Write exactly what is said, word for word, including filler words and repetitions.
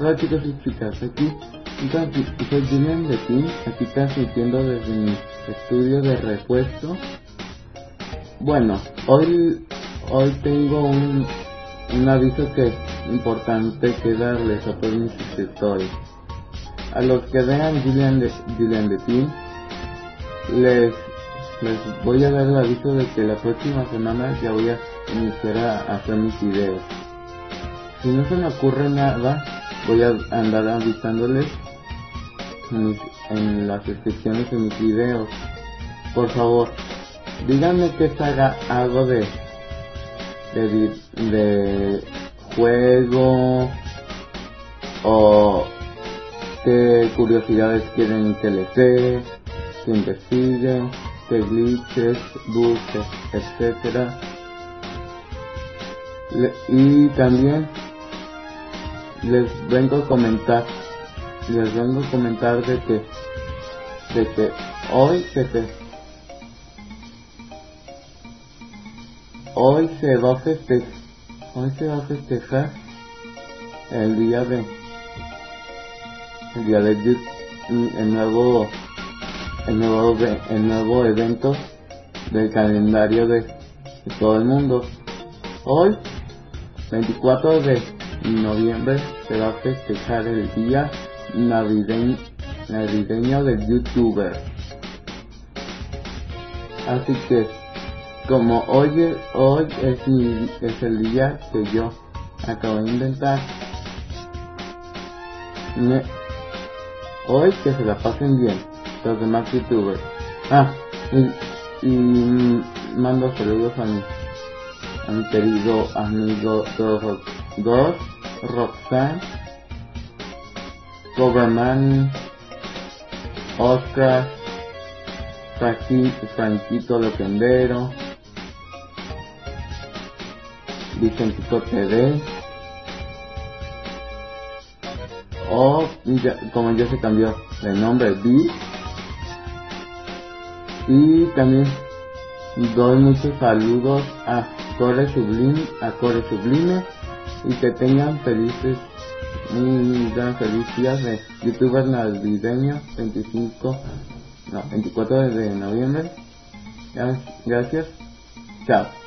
Hola chicos y chicas, aquí soy Julian de Team, aquí transmitiendo desde mi estudio de repuesto. Bueno, hoy hoy tengo un, un aviso que es importante que darles a todos mis suscriptores. A los que vean Julian de, Julian de Team, les, les voy a dar el aviso de que la próxima semana ya voy a iniciar a hacer mis videos. Si no se me ocurre nada, voy a andar avisándoles en, mis, en las descripciones de mis videos. Por favor, díganme que salga algo de de, de juego, o qué curiosidades quieren que les dé, que investiguen, qué glitches, bugs, etcétera. Y también les vengo a comentar les vengo a comentar de que de que hoy se te, hoy se va a festejar hoy se va a festejar el día de el día de el nuevo el nuevo el nuevo evento del calendario de, de todo el mundo. Hoy veinticuatro de noviembre se va a festejar el día navideño, navideño del youtuber. Así que como hoy, hoy es, mi, es el día que yo acabo de inventar, me, hoy que se la pasen bien los demás youtubers. Ah, y, y mando saludos a mi a mi querido amigo Ghost, Roxanne, Coverman, Oscar, Franquito Loquendero, Vicentito T V, o ya, como ya se cambió de nombre, B. Y también doy muchos saludos a Core Sublime, a Core Sublime, y que tengan felices, muy gran feliz días de youtuber navideño veinticinco, no, veinticuatro de noviembre. Gracias, chao.